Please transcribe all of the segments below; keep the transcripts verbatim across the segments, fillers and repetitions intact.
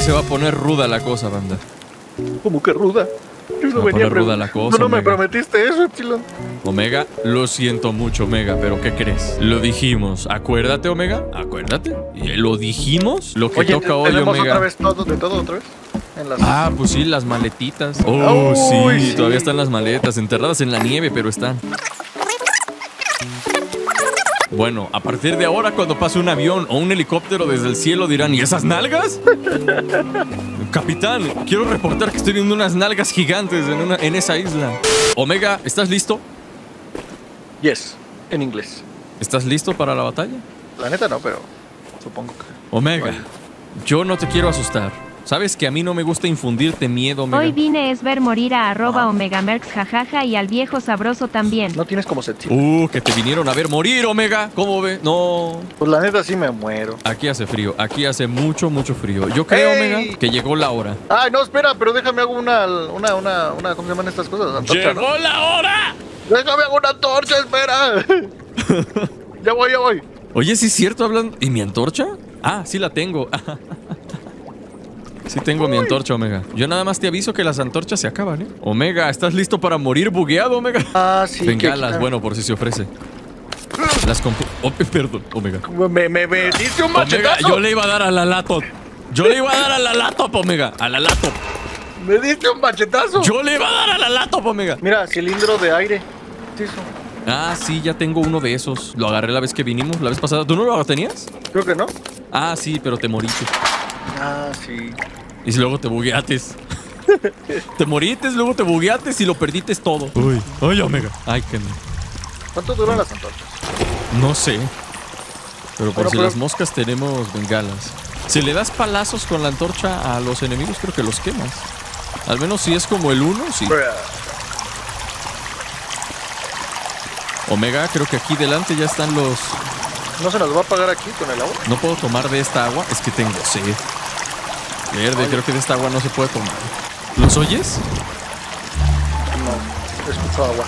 se va a poner ruda la cosa, banda. ¿Cómo que ruda? Yo no va a venía poner ruda la cosa, No, no me Omega. prometiste eso, Epsilon. Omega, lo siento mucho, Omega, pero ¿qué crees? Lo dijimos. Acuérdate, Omega. Acuérdate. Y Lo dijimos. Lo que Oye, toca hoy, ¿tenemos Omega. otra vez todo, de todo otra vez? En las... Ah, pues sí, las maletitas. Oh, Uy, sí, sí. todavía están las maletas, enterradas en la nieve, pero están. Bueno, a partir de ahora, cuando pase un avión o un helicóptero desde el cielo, dirán, ¿y esas nalgas? Capitán, quiero reportar que estoy viendo unas nalgas gigantes en, una, en esa isla. Omega, ¿estás listo? Yes, en inglés. ¿Estás listo para la batalla? La neta no, pero supongo que... Omega, Oye. yo no te quiero asustar. Sabes que a mí no me gusta infundirte miedo, Omega. Hoy vine es ver morir a arroba Ah. omegamerx jajaja y al viejo sabroso también. No tienes como sensible. Uh, que te vinieron a ver morir, Omega. ¿Cómo ve? No. Pues la neta sí me muero. Aquí hace frío, aquí hace mucho, mucho frío. Yo creo, ¡Ey! Omega, que llegó la hora. Ay, no, espera, pero déjame hago una, una, una, una, ¿cómo se llaman estas cosas? Antorcha, ¿no? ¡Llegó la hora! Déjame hago una antorcha, espera. Ya voy, ya voy. Oye, ¿sí es cierto hablando? ¿Y mi antorcha? Ah, sí la tengo. Sí tengo mi antorcha, Omega. Yo nada más te aviso que las antorchas se acaban, ¿eh? Omega, ¿estás listo para morir bugueado, Omega? Ah, sí. Bengalas, que- bueno, por si se ofrece. Las compré. Oh, perdón, Omega. Me, me, me diste un Omega, machetazo. yo le iba a dar a la laptop. Yo le iba a dar a la laptop, Omega. A la laptop. Me diste un machetazo. Yo le iba a dar a la laptop, Omega. Mira, cilindro de aire. ¿Qué es eso? Ah, sí, ya tengo uno de esos. Lo agarré la vez que vinimos, la vez pasada. ¿Tú no lo tenías? Creo que no. Ah, sí, pero te moriste. Ah, sí. Y luego te bugueates. Te morites, luego te bugueates y lo perdites todo. Uy, ay, Omega. Ay, qué no. ¿Cuánto duran las antorchas? No sé. Pero por Bueno, si pero- las moscas tenemos bengalas. Si le das palazos con la antorcha a los enemigos, creo que los quemas. Al menos si es como el uno, sí. Omega, creo que aquí delante ya están los... ¿No se nos va a apagar aquí con el agua? No puedo tomar de esta agua, es que tengo sed. Verde, Oye. creo que de esta agua no se puede tomar. ¿Los oyes? No, escucho agua.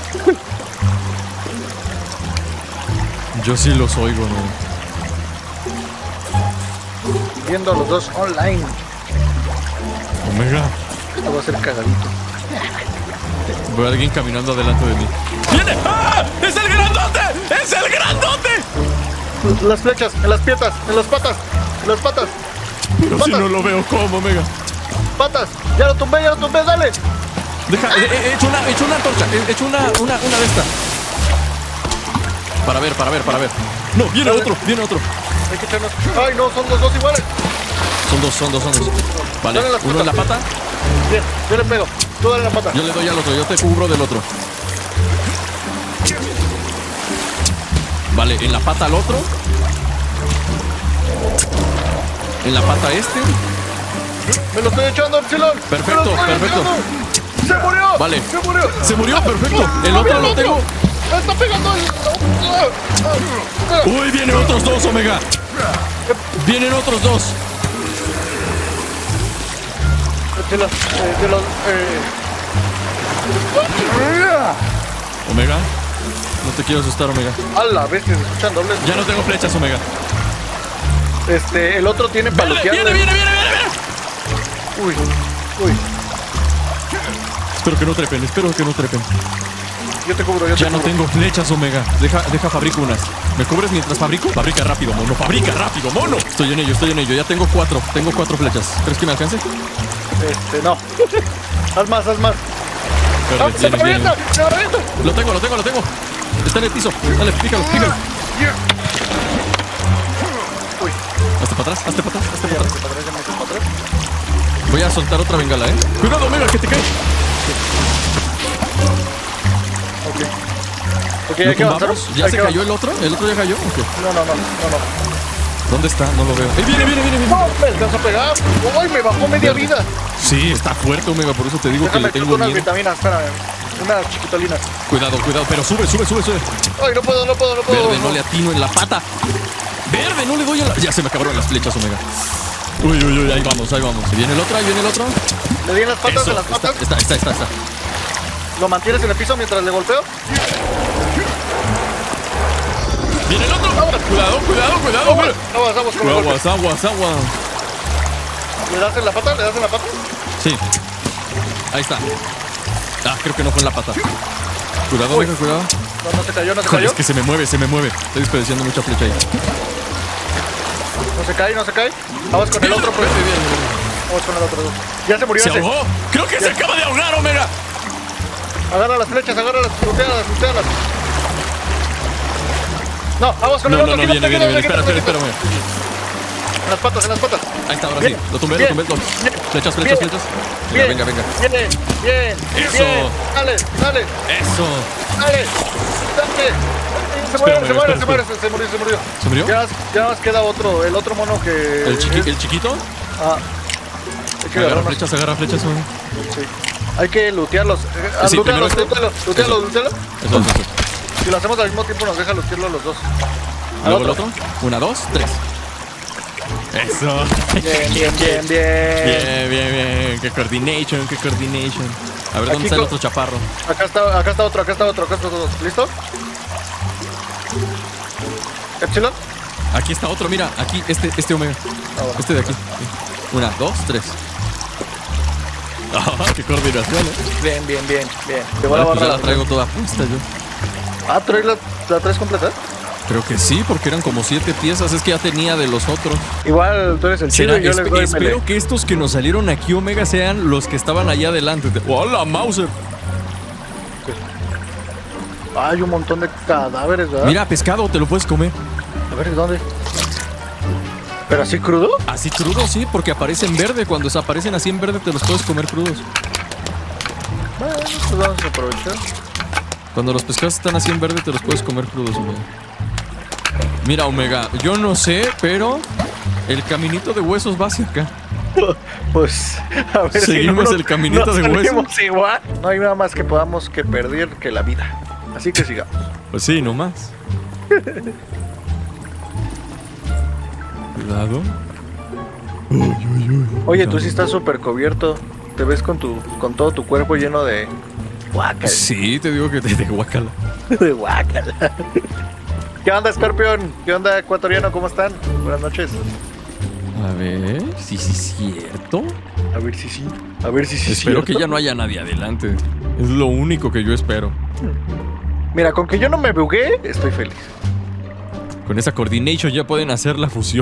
Yo sí los oigo, ¿no? Viendo a los dos online. Omega. Esto va a ser cagadito. Veo a alguien caminando adelante de mí. ¡Viene! ¡Ah! ¡Es el grandote! ¡Es el grandote! Las flechas, en las piernas, en las patas, en las patas, Pero si patas. no lo veo, ¿cómo, Omega? patas. Ya lo tumbé, ya lo tumbé, dale. Deja, he, he hecho una, he hecho una antorcha, he hecho una, una, una de estas. Para ver, para ver, para ver. No, viene Dale. otro, viene otro. Hay que echarnos. Ay, no, son los dos iguales. Son dos, son dos, son dos. Vale, Dale las uno en la patas. pata. Bien, yo le pego. Tú dale la pata. Yo le doy al otro, yo te cubro del otro. Vale, en la pata al otro. En la pata este. Me lo estoy echando, Epsilon. Perfecto, Me lo estoy perfecto. echando. Se murió. Vale. Se murió. Se murió, perfecto. El No, otro mira lo tengo. Me está pegando el. Uy, vienen otros dos, Omega. Vienen otros dos. De los. eh, de los. Eh. Omega. No te quiero asustar, Omega. A la vez se escuchan dobles. Ya no tengo flechas, Omega. Este, el otro tiene Viene, palotear. viene, viene, viene, viene, viene. Uy, uy. Espero que no trepen, espero que no trepen. Yo te cubro, yo te Ya no cubro. tengo flechas, Omega. Deja, deja, fabrico unas. ¿Me cubres mientras fabrico? Fabrica rápido, mono. Fabrica rápido, mono. Estoy en ello, estoy en ello. Ya tengo cuatro. Tengo cuatro flechas. ¿Crees que me alcance? Este, no. Haz más, haz más. Verde, ¡Ah, se me viene, viene. avienta! ¡Se me avienta! Lo tengo, lo tengo, lo tengo. Está en el piso. Dale, pícalo, pícalo. Uy, Hazte para atrás, hazte para atrás, hazte ya para me atrás. hice para atrás, ya me hice para atrás. Voy a soltar otra bengala, ¿eh? Cuidado, Omega, que te cae. Ok. Ok, ¿Lo hay que avanzar. tumbamos? ¿Ya Hay se que cayó el otro? ¿El otro ya cayó? Ok. No, no, no, no, no. ¿Dónde está? No lo veo. ¡Eh, viene, viene, viene! viene. ¡No! ¡Me alcanzó a pegar! ¡Uy! ¡Me bajó media Verde. vida! Sí, está fuerte, Omega. Por eso te digo que Déjame le echar tengo unas miedo. vitaminas, espérame. Unas chiquitolinas. Cuidado, cuidado. Pero sube, sube, sube, sube. ¡Ay, no puedo, no puedo, no puedo! Verde, no le atino en la pata. Verde, no le doy a la... Ya se me acabaron las flechas, Omega. Uy, uy, uy, ahí vamos, ahí vamos. Viene el otro, ahí viene el otro. Le di en las patas, Eso, en las está, patas. está, está, está, está. Lo mantienes en el piso mientras le golpeo. Viene el otro. Cuidado, cuidado, cuidado. Aguas, aguas, con el golpe. Aguas, aguas, aguas. ¿Le das en la pata? ¿Le das en la pata? Sí. Ahí está. Ah, creo que no fue en la pata. Cuidado, Omega, cuidado. No, no se cayó, no se Joder, cayó. es que se me mueve, se me mueve. Estoy desperdiciando mucha flecha ahí. No se cae, no se cae. Vamos con el otro, pues. Bien, bien, bien. Vamos con el otro. Ya se murió Se ese. ahogó. Creo que se acaba de ahogar, Omega. Agarra las flechas, agarra las, lutealas, lutealas. No, vamos con No, el no, otro. no, quítate, viene, viene, viene. quítate, Espera, espera, quítate. espera, Omega. En las patas, en las patas. Ahí está, ahora Bien, sí. Lo tumbé, bien, lo tumbé. Lo... bien, Flechas, bien, flechas, flechas. Venga, Bien, venga, venga. Bien, bien. Eso. Bien. Dale, dale, Eso. dale. Dale. Se Espera, muere, se Omega, muere, espera, se muere, se, se murió, se murió. ¿Se murió? Ya, ya nos queda otro, el otro mono que... ¿El, chiqui- es- el chiquito? Ah, hay que Agarra agarrarnos. flechas, agarra flechas, Omega. Sí. Hay que lootearlos. Eh, ah, Sí, primero lootearlos, este. lootearlos, lootearlos, lootearlos. Eso, eso, eso. Si lo hacemos al mismo tiempo nos deja lootearlo a los dos. Al Luego el otro. Una, dos, tres. Eso. Bien, bien, bien, bien. Bien, bien, bien. Qué coordination, qué coordination. A ver, ¿dónde Aquí está el co- otro chaparro? Acá está, acá está otro, acá está otro, acá está otro. ¿Listo? Epsilon. Aquí está otro, mira. Aquí, este, este Omega. Ah, bueno. Este de aquí. Sí. Una, dos, tres. Ah, qué coordinación, eh. Bien, bien, bien, bien. Te voy a Vale, pues ya borrar. la traigo toda puesta yo. Ah, ¿traes la, la traes completa? Creo que sí, porque eran como siete piezas. Es que ya tenía de los otros. Igual tú eres el chido Será, y yo les espe- doy espero melee. que estos que nos salieron aquí, Omega, sean los que estaban allá adelante. ¡Hola, Mauser! Hay un montón de cadáveres, ¿verdad? Mira, pescado, te lo puedes comer. A ver, ¿dónde? ¿Pero así crudo? Así crudo, sí, porque aparecen verde. Cuando desaparecen así en verde, te los puedes comer crudos. Bueno, pues vamos a aprovechar. Cuando los pescados están así en verde, te los puedes comer crudos, Omega. Mira, Omega, yo no sé, pero el caminito de huesos va hacia acá. Pues, a ver Seguimos si el caminito nos de hueso. salimos igual. No hay nada más que podamos que perder que la vida. Así que sigamos. Pues sí, nomás. Cuidado. Oye, tú sí estás súper cubierto. Te ves con tu, con todo tu cuerpo lleno de guácala. Sí, te digo que te de guacala. De guácala. ¿Qué onda, Scorpion? ¿Qué onda, ecuatoriano? ¿Cómo están? Buenas noches. A ver, sí, sí, cierto. A ver si sí. A ver si sí. Espero cierto. que ya no haya nadie adelante. Es lo único que yo espero. Mira, con que yo no me bugué, estoy feliz. Con esa coordination ya pueden hacer la fusión.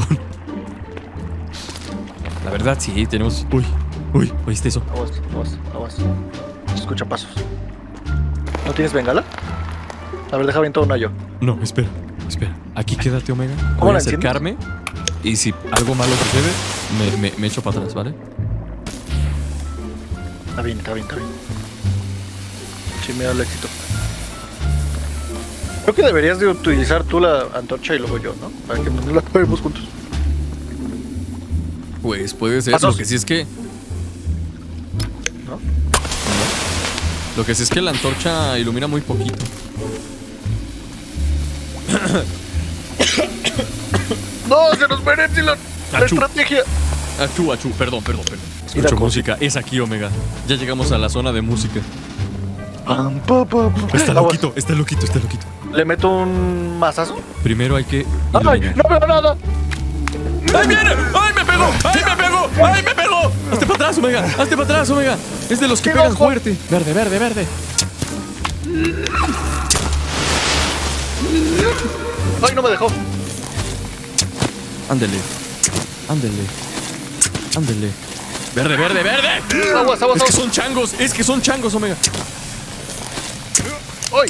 La verdad, sí, tenemos... Uy, uy, ¿oíste eso? Aguas, aguas, aguas. Se escucha pasos. ¿No tienes bengala? A ver, deja bien todo una yo. No, espera, espera. Aquí quédate, Omega. ¿Cómo Voy a la enciendes? acercarme. Y si algo malo sucede, me, me, me echo para atrás, ¿vale? Está bien, está bien, está bien. Sin miedo al éxito. Creo que deberías de utilizar tú la antorcha y luego yo, ¿no? Para que nos la acabemos juntos. Pues puede ser. Pasos. Lo que sí es que... ¿No? Lo que sí es que la antorcha ilumina muy poquito. ¡No! ¡Se nos muere Epsilon! ¡La Achú. estrategia! Achú, achú, perdón, perdón, perdón. Y la Escucho cosa. música. Es aquí, Omega. Ya llegamos a la zona de música. Pam, pa, pa, pa. Está Aguas. loquito, está loquito, está loquito. ¿Le meto un mazazo? Primero hay que ¡Ay! iluminar. ¡No veo nada! ¡Ay, viene! ¡Ay, me pegó! ¡Ay, me pegó! ¡Ay, me pegó! ¡Hazte para atrás, Omega! ¡Hazte para atrás, Omega! Es de los que ¡Qué pegan ojo! fuerte. Verde, verde, verde. ¡Ay, no me dejó! Ándele. Ándele. Ándele. Verde, verde, verde. ¡Aguas, aguas, Es que aguas! son changos, es que son changos, Omega. ¡Ay!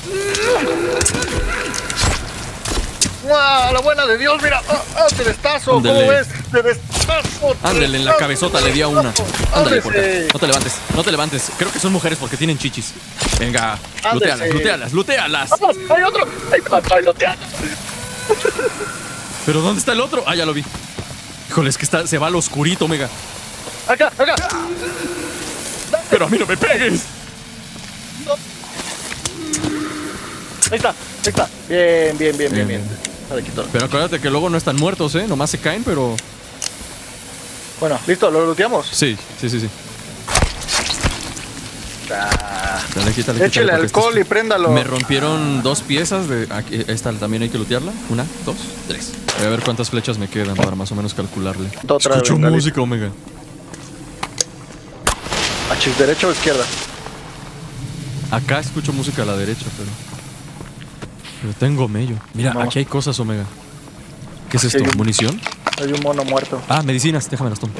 ¡Ah, la buena de Dios! ¡Mira! ¡Ah, ah, te destazo! ¿Cómo Ándele. ves? ¡Te destazo! te Ándele, en la destazo, cabezota te le di a una. destazo. Ándale, por acá. Ándese. No te levantes, no te levantes. Creo que son mujeres porque tienen chichis. Venga, Ándese. lutealas, lutealas, lutealas. ¡Vamos! ¡Hay otro! ¡Ay, papá, lo te hago! ¿Pero dónde está el otro? Ah, ya lo vi. Híjole, es que está, se va al oscurito, Omega. ¡Acá, acá! Pero a mí no me pegues. Ahí está, ahí está. Bien, bien, bien, bien, Bien, bien. Vale, quito. Pero acuérdate que luego no están muertos, ¿eh? Nomás se caen, pero... Bueno, listo, lo looteamos. Sí, sí, sí, sí. Ah, Dale, quítale, Échale quítale, porque alcohol este- y préndalo. Me rompieron dos piezas de... Aquí, esta también hay que lootearla. Una, dos, tres. Voy a ver cuántas flechas me quedan para más o menos calcularle. Otra Escucho bengalita. música, Omega. Achis, ¿derecha o izquierda? Acá escucho música a la derecha, pero... Pero tengo mello. Mira, Vamos. aquí hay cosas, Omega. ¿Qué es Aquí esto? hay un- ¿Munición? Hay un mono muerto. Ah, medicinas. Déjame las tomo.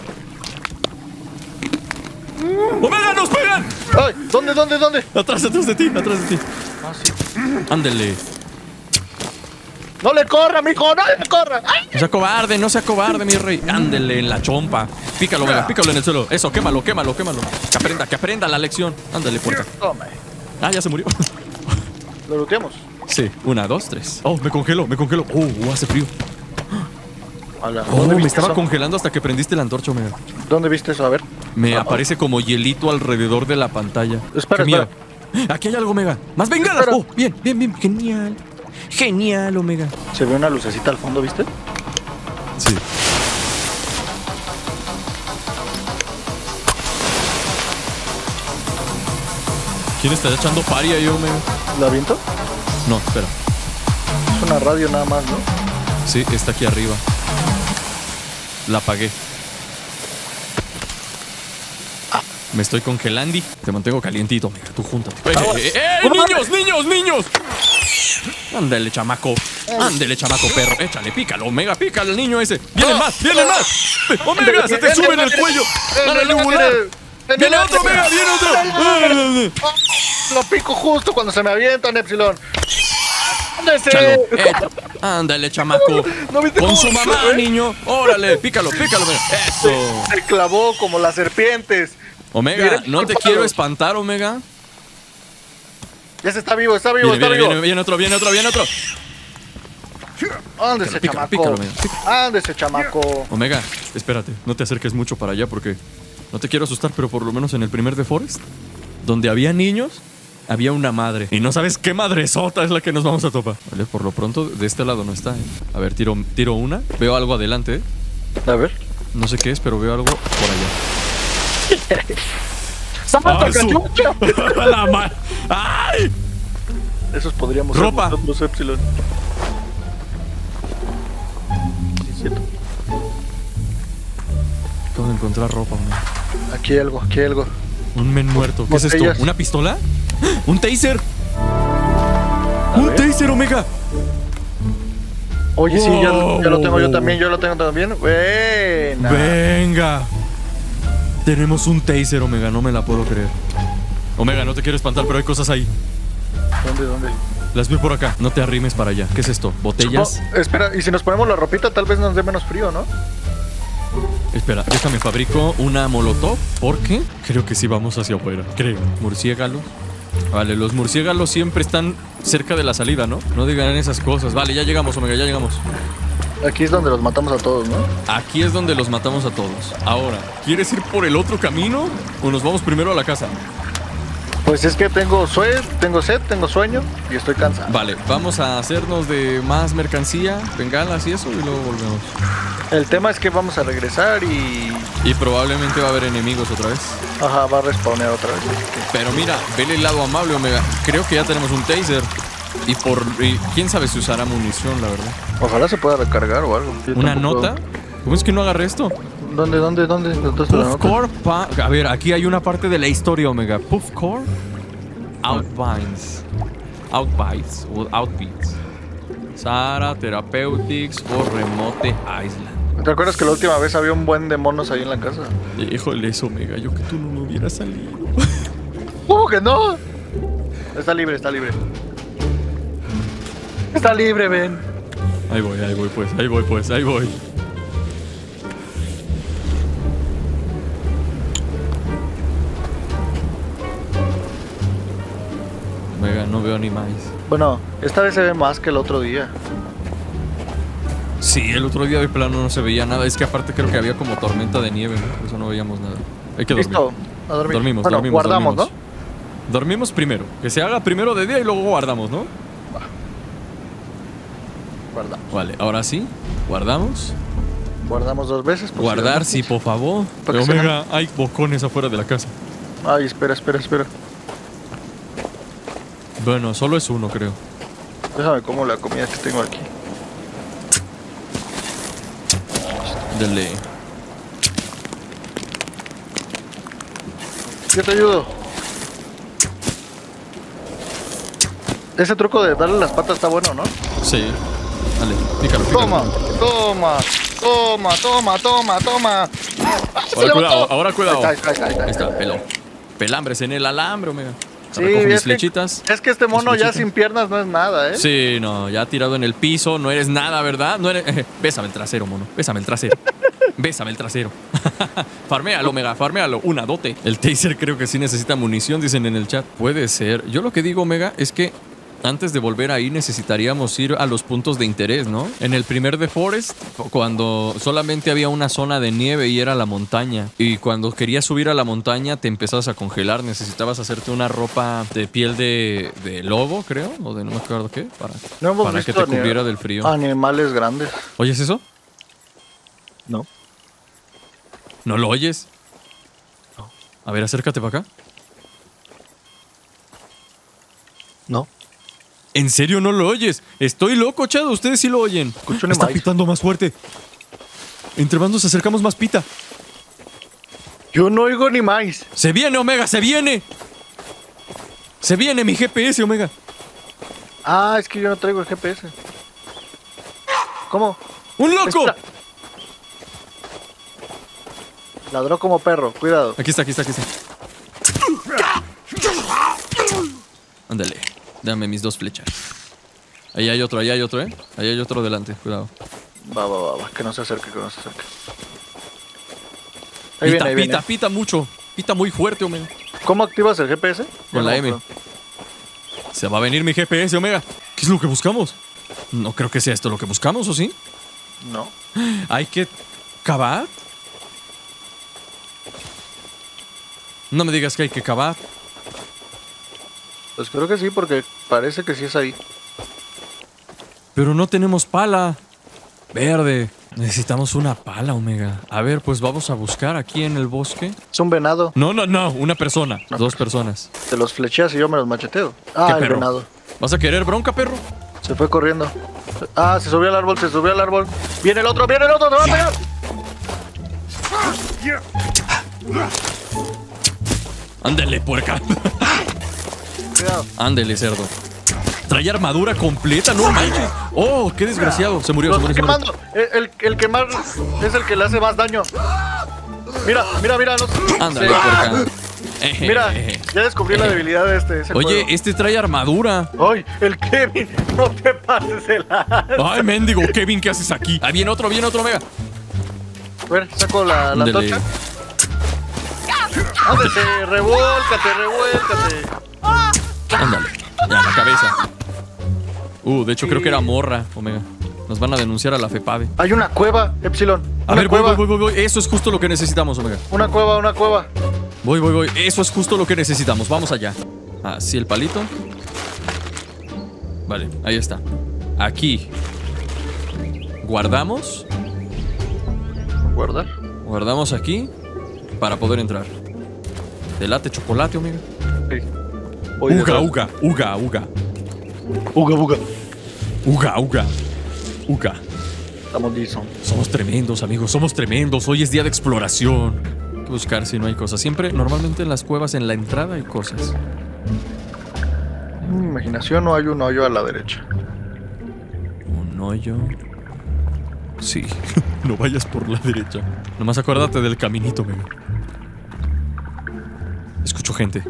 ¡Omega, nos pegan! ¡Ay! ¿Dónde, dónde, dónde? Atrás, atrás de ti, atrás de ti. Ah, sí. Ándele. ¡No le corra, mijo! ¡No le corra! ¡Ay! No sea cobarde, no sea cobarde, mi rey. Ándele en la chompa. Pícalo, Omega, pícalo en el suelo. Eso, quémalo, quémalo, quémalo. Que aprenda, que aprenda la lección. Ándale, puerta. Toma. Ah, ya se murió. Lo looteamos. Sí, una, dos, tres. Oh, me congeló, me congeló. Oh, oh, hace frío. Hola. Oh, ¿Dónde me viste estaba eso? congelando hasta que prendiste la antorcha, Omega. ¿Dónde viste eso? A ver. Me Ah, aparece como hielito alrededor de la pantalla. Espera, Qué miedo. Aquí hay algo, Omega. ¡Más bengalas! Espera. Oh, bien, bien, bien. Genial. Genial, Omega. Se ve una lucecita al fondo, ¿viste? Sí. ¿Quién está echando pari ahí, Omega? ¿La viento? No, espera. Es una radio nada más, ¿no? Sí, está aquí arriba. La apagué. Me estoy congelando. Te mantengo calientito, Omega. Tú júntate. ¡Eh, eh, eh, eh, niños, niños, niños! Ándale, chamaco. Ándale, chamaco perro. Échale, pícalo, Omega, pícalo al niño ese. ¡Vienen más! ¡Vienen más! ¡Omega, se te sube en el cuello! ¡Dale, yugular! ¡Viene otro, Omega! ¡Viene otro! ¡Ah! Lo pico justo cuando se me avientan, Epsilon. ¡Ándese! Échalo, échalo. Ándale, chamaco. ¿No viste Con cómo su se mamá, ve? niño. Órale, pícalo, pícalo, Omega. Eso. Se clavó como las serpientes. Omega, Mira, no te discúlpalo. quiero espantar, Omega. Ya se está vivo, está vivo, Viene, está viene, vivo. viene, viene otro, viene otro, viene otro. Ándese, Pícalo, chamaco. pícalo, Omega. Ándese, chamaco. Omega, espérate, no te acerques mucho para allá porque no te quiero asustar, pero por lo menos en el primer The Forest, donde había niños, había una madre. Y no sabes qué madresota es la que nos vamos a topar. Vale, por lo pronto, de este lado no está, ¿eh? A ver, tiro, tiro una. Veo algo adelante, ¿eh? A ver. No sé qué es, pero veo algo por allá. ¡Zapato, Ah, su- cachucha! ¡La ma- ¡Ay! Esos podríamos Ropa. ser nosotros, Epsilon. Sí, cierto. Acabo de encontrar ropa, Omega. Aquí hay algo, aquí hay algo. Un men muerto. ¿Qué es esto? Botellas. ¿Una pistola? ¡Un taser! A ¡Un ver. taser, Omega! Oye, sí, ya, Wow. ya lo tengo yo también, yo lo tengo también. Buena. ¡Venga! Tenemos un taser, Omega, no me la puedo creer. Omega, no te quiero espantar, pero hay cosas ahí. ¿Dónde, dónde? Las vi por acá. No te arrimes para allá. ¿Qué es esto? ¿Botellas? Supo- espera, y si nos ponemos la ropita, tal vez nos dé menos frío, ¿no? Espera, déjame fabrico una molotov. ¿Por qué? Creo que sí vamos hacia afuera. Creo. Murciélagos. Vale, los murciélagos siempre están cerca de la salida, ¿no? No digan esas cosas. Vale, ya llegamos, Omega, ya llegamos. Aquí es donde los matamos a todos, ¿no? Aquí es donde los matamos a todos. Ahora, ¿quieres ir por el otro camino o nos vamos primero a la casa? Pues es que tengo sed, tengo sed, tengo sueño y estoy cansado. Vale, vamos a hacernos de más mercancía, bengalas y eso, y luego volvemos. El tema es que vamos a regresar y... Y probablemente va a haber enemigos otra vez. Ajá, va a respawnear otra vez. así que- Pero mira, vele el lado amable, Omega. Creo que ya tenemos un taser. Y por... y quién sabe si usará munición, la verdad. Ojalá se pueda recargar o algo. Yo ¿Una tampoco- nota? ¿Cómo es que no agarré esto? ¿Dónde, dónde, dónde? ¿Dónde está la nota? Puffcore pa... A ver, aquí hay una parte de la historia, Omega. Puffcore Outbinds. Outbites o Outbeats. Sara Therapeutics o Remote Island. ¿Te acuerdas que la última vez había un buen de monos ahí en la casa? Híjole, eso, Omega. Yo que tú no me hubieras salido. ¿Cómo que no? Está libre, está libre. Está libre, ven. Ahí voy, ahí voy, pues. Ahí voy, pues. Ahí voy. Omega, no veo ni más. Bueno, esta vez se ve más que el otro día. Sí, el otro día de plano no se veía nada. Es que aparte creo que había como tormenta de nieve, ¿no? Por eso no veíamos nada. Hay que dormir. Listo, a dormir. Dormimos, bueno, dormimos, guardamos, dormimos. Dormimos primero. Que se haga primero de día y luego guardamos, ¿no? ¿no? Guardamos. Vale, ahora sí. Guardamos. Guardamos dos veces. por si Guardar, las sí, moscas. por favor. Para que se Omega, hay bocones afuera de la casa. Ay, espera, espera, espera. Bueno, solo es uno, creo. Déjame como la comida que tengo aquí. Dele. ¿Qué te ayudo? Ese truco de darle las patas está bueno, ¿no? Sí. Dale, pícalo, pícalo. Toma, toma, toma, toma, toma, toma. Ahora cuidado, ahora cuidado. Ahí está, ahí está, ahí está. Ahí está, pelón. Pelambres en el alambre, omega. Sí, Recojo mis es que- flechitas. Es que este mono Mis ya flechitas. sin piernas no es nada, ¿eh? Sí, no, ya tirado en el piso, no eres nada, ¿verdad? No eres... Bésame el trasero, mono. Bésame el trasero. Bésame el trasero. Farméalo, Omega, farméalo. Una dote. El taser creo que sí necesita munición, dicen en el chat. Puede ser. Yo lo que digo, Omega, es que antes de volver ahí necesitaríamos ir a los puntos de interés, ¿no? En el primer The Forest, cuando solamente había una zona de nieve y era la montaña. Y cuando querías subir a la montaña te empezabas a congelar. Necesitabas hacerte una ropa de piel de, de lobo, creo. O de no me acuerdo qué. Para, No hemos para que visto te ni- cubriera del frío. Animales grandes. ¿Oyes eso? No. ¿No lo oyes? A ver, acércate para acá. No. ¿En serio no lo oyes? Estoy loco, chado. Ustedes sí lo oyen. Escucho un Está maíz. pitando más fuerte. Entre más nos acercamos, más pita. Yo no oigo ni más. ¡Se viene, Omega! ¡Se viene! ¡Se viene mi G P S, Omega! Ah, es que yo no traigo el G P S. ¿Cómo? ¡Un loco! Espera. Ladró como perro, cuidado. Aquí está, aquí está, aquí está. Ándale. Dame mis dos flechas. Ahí hay otro, ahí hay otro, ¿eh? Ahí hay otro delante, cuidado. Va, va, va, va, que no se acerque, que no se acerque. Ahí Pita, viene, ahí pita, viene. pita mucho. Pita muy fuerte, Omega. ¿Cómo activas el G P S? Con la M. Se va a venir mi G P S, Omega. ¿Qué es lo que buscamos? No creo que sea esto lo que buscamos, ¿o sí? No. Hay que cavar. No me digas que hay que cavar. Pues creo que sí, porque parece que sí es ahí. Pero no tenemos pala. Verde. Necesitamos una pala, Omega. A ver, pues vamos a buscar aquí en el bosque. Es un venado. No, no, no. Una persona. Una Dos personas. Te los flecheas y yo me los macheteo. Ah, ¿Qué el perro? venado. ¿Vas a querer bronca, perro? Se fue corriendo. Ah, se subió al árbol, se subió al árbol. Viene el otro, viene el otro, te va a pegar. Ándele, puerca. Cuidado. Ándele, cerdo. Trae armadura completa, no manches. Oh, qué desgraciado. Se murió, Lo se estoy murió. se murió. quemando. El, el, el que más es el que le hace más daño. Mira, mira, mira. Los, Ándale, se- puerca. Mira, ya descubrí la debilidad de este. ese Oye, juego. este trae armadura. ¡Ay, el Kevin! No te pases el lanza. Ay, mendigo, Kevin, ¿qué haces aquí? Ah, viene otro, viene otro, Omega. A ver, saco la, la Ándale. antorcha. Ándale, revuélcate, revuélcate. Ándale. Ya, la cabeza. Uh, de hecho creo que era morra, Omega. Nos van a denunciar a la FEPADE. Hay una cueva, Epsilon. A Una ver, voy, cueva, voy, voy, voy, voy. Eso es justo lo que necesitamos, Omega. una cueva, una cueva. Voy, voy, voy. Eso es justo lo que necesitamos. Vamos allá. Así el palito. Vale, ahí está. Aquí. Guardamos. Guardar. Guardamos aquí para poder entrar. Delate chocolate, Omega. Sí. Voy Uga, detrás. uga, uga, uga. Uga, uga. Uga, uga. Uga. Estamos listos. Somos tremendos, amigos, somos tremendos. Hoy es día de exploración. Hay que buscar si no hay cosas. Siempre, normalmente en las cuevas, en la entrada hay cosas. En mi imaginación no hay un hoyo a la derecha. Un hoyo. Sí, no vayas por la derecha. Nomás acuérdate del caminito, amigo. Escucho gente.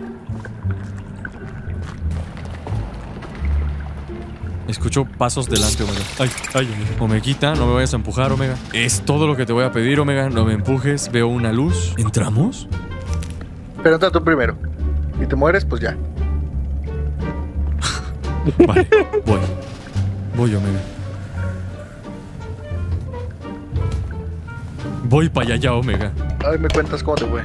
Escucho pasos delante, Omega. Ay, ay, Omega. Omeguita, no me vayas a empujar, Omega. Es todo lo que te voy a pedir, Omega. No me empujes. Veo una luz. ¿Entramos? Pero entra tú primero. Y te mueres, pues ya. Vale, voy. Voy, Omega. Voy para allá, ya, Omega. Ay, me cuentas cómo te fue.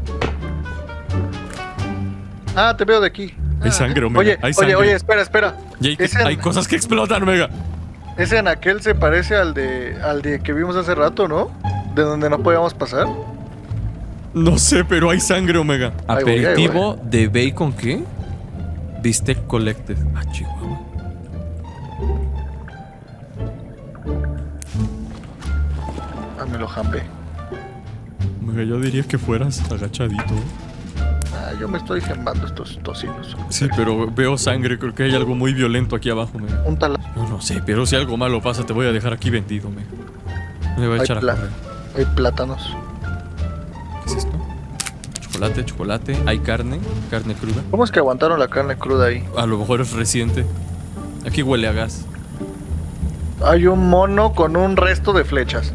Ah, te veo de aquí. Hay sangre, Omega. Oye, hay oye, sangre. oye, espera, espera. Y hay, Ese, hay cosas que explotan, Omega. ese anaquel se parece al de al de que vimos hace rato, ¿no? De donde no podíamos pasar. No sé, pero hay sangre, Omega. Ahí voy, ahí ¿Aperitivo de bacon qué? Bistec Collected. Ah, Chihuahua. Ah, me lo jampé. Omega, yo diría que fueras agachadito. Ah, yo me estoy gembando estos tocinos. Sí, pero veo sangre. Creo que hay algo muy violento aquí abajo, Omega. Un tala. Yo no sé, pero si algo malo pasa, te voy a dejar aquí vendido, Omega. Me voy a Hay, echar a pla- correr. hay plátanos. ¿Qué es esto? Chocolate, chocolate. Hay carne, carne cruda. ¿Cómo es que aguantaron la carne cruda ahí? A lo mejor es reciente. Aquí huele a gas. Hay un mono con un resto de flechas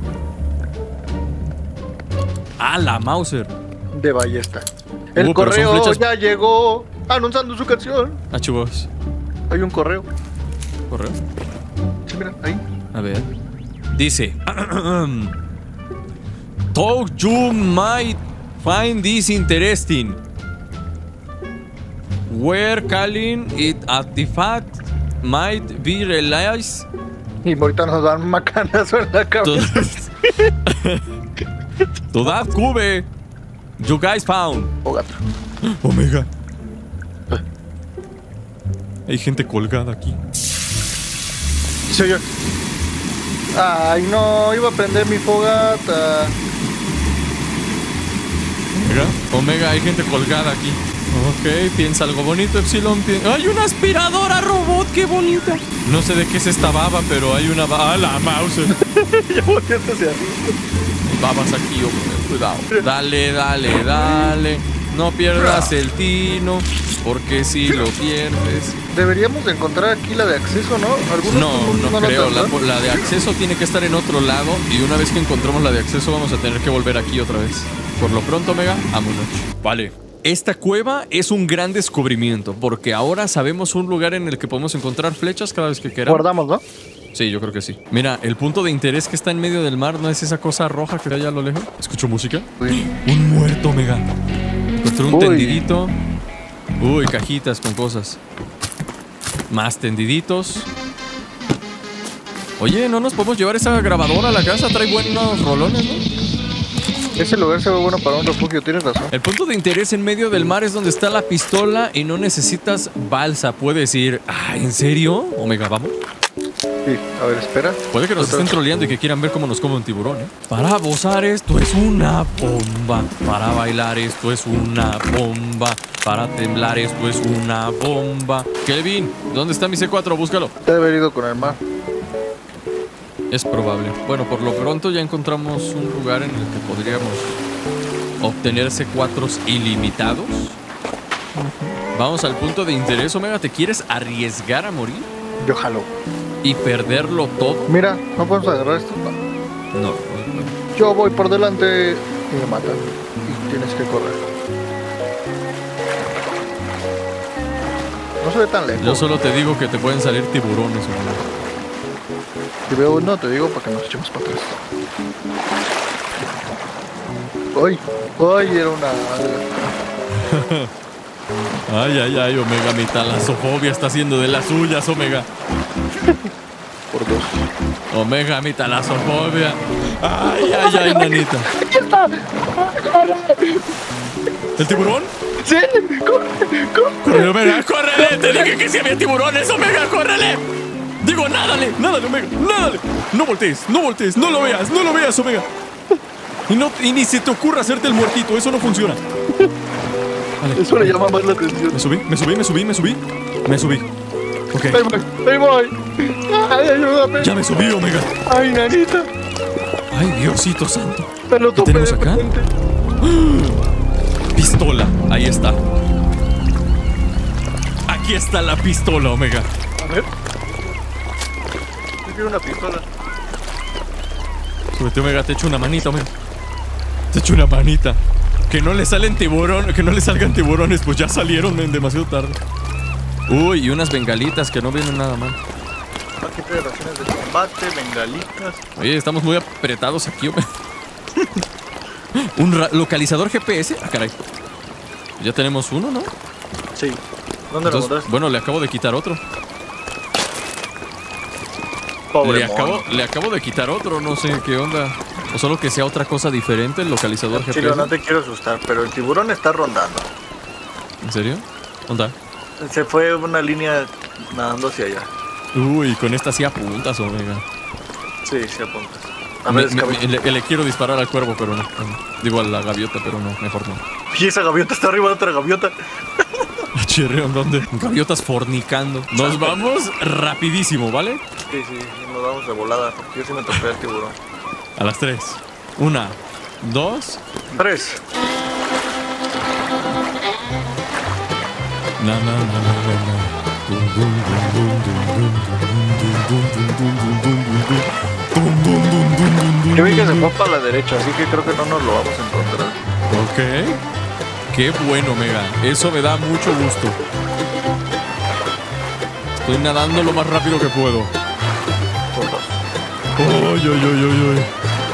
Ah, la Mauser. de ballesta. El Uh, pero son correo flechas- ya llegó anunciando su canción. Ah, chubos. Hay un correo. Correo. Sí, mira, ahí. A ver. Dice. Thought you might find this interesting. Where calling it artifact might be realized. Y ahorita nos dan un macanazo en la To, cabeza. to that cube you guys found. Oh, gato. Omega. Hay gente colgada aquí. Sí, yo. Ay, no, iba a prender mi fogata. Omega, Omega, hay gente colgada aquí. Ok, piensa algo bonito, Epsilon. pi- ¡Hay una aspiradora robot! ¡Qué bonita! No sé de qué es esta baba, pero hay una baba. ¡Ah, la Mauser! Ya volteaste hacia arriba. Hay babas aquí, hombre. Cuidado. Dale, dale, dale. No pierdas el tino, porque si lo pierdes. Deberíamos de encontrar aquí la de acceso, ¿no? Algunos No, puntos no la creo. La, tendrán. la de acceso tiene que estar en otro lado. Y una vez que encontremos la de acceso, vamos a tener que volver aquí otra vez. Por lo pronto, Omega, vámonos. Vale. Esta cueva es un gran descubrimiento, porque ahora sabemos un lugar en el que podemos encontrar flechas cada vez que queramos. Guardamos, ¿no? Sí, yo creo que sí. Mira, el punto de interés que está en medio del mar, ¿no es esa cosa roja que está allá a lo lejos? ¿Escucho música? Uy. Un muerto, Omega. Encontré un Uy. tendidito. Uy, cajitas con cosas. Más tendiditos. Oye, ¿no nos podemos llevar esa grabadora a la casa? Trae buenos rolones, ¿no? Ese lugar se ve bueno para un refugio, tienes razón. El punto de interés en medio del mar es donde está la pistola y no necesitas balsa. Puedes ir... Ah, ¿en serio? Omega, vamos. Sí, a ver, espera. Puede que nos estén troleando y que quieran ver cómo nos come un tiburón, ¿eh? Para gozar esto es una bomba. Para bailar esto es una bomba. Para temblar esto es una bomba. Kelvin, ¿dónde está mi C cuatro? Búscalo. Te haber ido con el mar. Es probable. Bueno, por lo pronto ya encontramos un lugar en el que podríamos obtener C cuatro ilimitados. Vamos al punto de interés, Omega. ¿Te quieres arriesgar a morir Yo jalo. y perderlo todo? Mira, no podemos agarrar esto. No, no, no. Yo voy por delante y me matan. Y tienes que correr. No se ve tan lejos. Yo solo te digo que te pueden salir tiburones, Omega. Si veo uno, te digo para que nos echemos para atrás. ¡Ay! ¡Ay! Era una... Ay, ay, ay, Omega, mi talasofobia está haciendo de las suyas, Omega. Por dos. Omega, mi talasofobia. Ay, ay, ay, nanita. ¿El tiburón? ¡Sí! ¡Corre! ¡Corre! ¡Corre, Omega! ¡Córrele! Te dije que si había tiburones, Omega, córrele. Digo, nádale, nádale, Omega, nádale. No voltees, no voltees, no lo veas, no lo veas, Omega. Y, no, y ni se te ocurra hacerte el muertito, eso no funciona. Vale. Eso le llama más la atención. Me subí, me subí, me subí, me subí. Me subí. Ok. ¡Ahí voy! ¡Ahí voy! ¡Ay, ayúdame! Ya me subí, Omega. ¡Ay, nanita! Ay, Diosito santo. Me lo ¿Qué topé tenemos de acá? repente. Pistola, ahí está. Aquí está la pistola, Omega. A ver. Yo quiero una pistola. Súbete, Omega, te echo una manita, Omega. Te echo una manita. Que no le salen tiburón, que no le salgan tiburones, pues ya salieron men, demasiado tarde. Uy, y unas bengalitas que no vienen nada mal. Aquí trae raciones de combate, bengalitas. Oye, estamos muy apretados aquí, Omega. Un ra- localizador G P S. Ah, caray. Ya tenemos uno, ¿no? Sí. ¿Dónde lo Entonces, mandaste? bueno, le acabo de quitar otro. Pobre Le mono. acabo, le acabo de quitar otro, no sé qué onda. O solo que sea otra cosa diferente el localizador G P S. Chilo, no te quiero asustar, pero el tiburón está rondando. ¿En serio? ¿Dónde está? Se fue una línea nadando hacia allá. Uy, con esta sí apuntas, Omega. Sí, sí apuntas. A Me- ver, me- escabe- me- le, le quiero disparar al cuervo, pero no. no. Digo a la gaviota, pero no, mejor no. Y esa gaviota está arriba de otra gaviota. Chirrión, ¿dónde? Gaviotas fornicando. Nos vamos rapidísimo, ¿vale? Sí, sí, nos vamos de volada. Porque yo sí me topé al tiburón. A las tres. Una, dos. Tres. Na, na, na, na, na, na. Dum, dum, dum, dum, dum, dum, dum, dum, dum, dum, dum, dum, dum. Dum, dum, dum, dum, dum, dum, Yo vi que se dum. fue para la derecha, así que creo que no nos lo vamos a encontrar. Ok. Qué bueno, Mega. Eso me da mucho gusto. Estoy nadando lo más rápido que puedo. Por dos. Uy, uy, uy, uy, uy.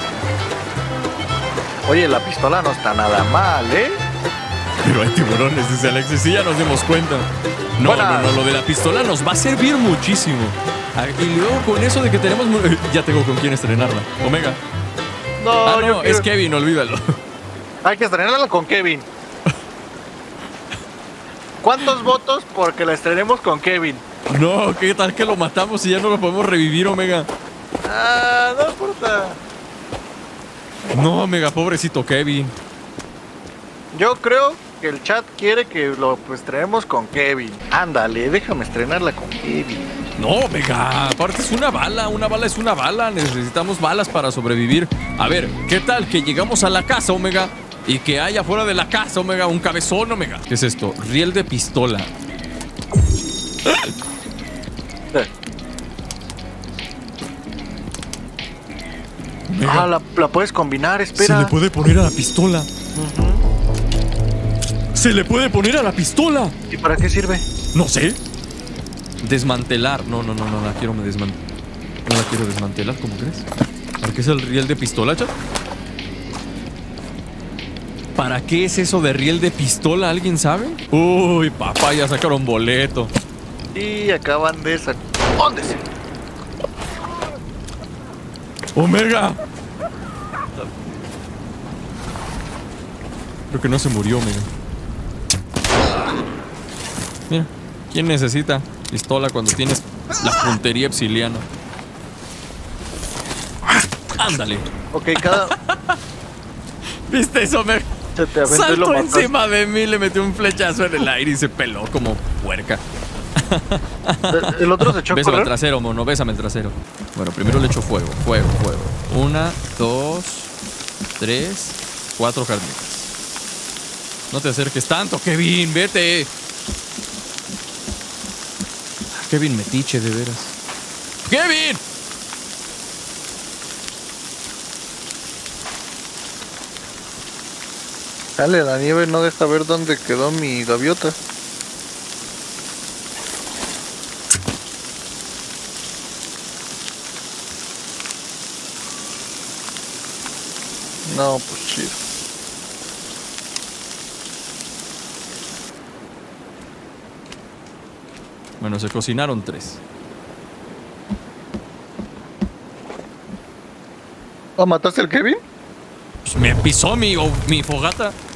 Oye, la pistola no está nada mal, ¿eh? Pero hay tiburones, dice Alexis. Sí, ya nos dimos cuenta. No, Buena. no, no. Lo de la pistola nos va a servir muchísimo. Ah, y luego con eso de que tenemos... mu- Ya tengo con quién estrenarla. Omega. No, Ah, yo no, quiero- es Kevin, olvídalo. Hay que estrenarla con Kevin. ¿Cuántos votos porque la estrenemos con Kevin? No, ¿qué tal que lo matamos y ya no lo podemos revivir, Omega? Ah, no importa. No, Omega, pobrecito Kevin. Yo creo que el chat quiere que lo pues, estrenemos con Kevin. Ándale, déjame estrenarla con Kevin. No, Omega, aparte es una bala, una bala es una bala. Necesitamos balas para sobrevivir. A ver, ¿qué tal que llegamos a la casa, Omega? Y que haya fuera de la casa, Omega, un cabezón, Omega. ¿Qué es esto? Riel de pistola. Eh. Omega, Ah, la, la puedes combinar, se espera. le puede poner a la pistola. Se le puede poner a la pistola. ¿Y para qué sirve? No sé. Desmantelar. No, no, no, no la quiero me desmantelar. No la quiero desmantelar, ¿cómo crees? ¿Para qué es el riel de pistola, chat? ¿Para qué es eso de riel de pistola? ¿Alguien sabe? Uy, papá, ya sacaron boleto. Y acaban de sacar. ¿Dónde se? ¡Omega! Creo que no se murió, Omega. Mira, ¿quién necesita pistola cuando tienes la puntería epsiliana? Ándale. Ok, cada. ¿Viste eso, Omega? Se te aventó y lo Saltó mataste. encima de mí, le metió un flechazo en el aire y se peló como puerca. El- El otro se echó a Bésame el correr. trasero, mono, bésame el trasero. Bueno, primero le echo fuego, fuego, fuego. Una, dos, tres, cuatro carnitas. No te acerques tanto, Kevin, vete. Kevin metiche, de veras. ¡Kevin! Dale, la nieve no deja ver dónde quedó mi gaviota. No, pues chido. Bueno, se cocinaron tres. ¿Ah, mataste al Kevin? Pues me pisó mi, o- mi fogata.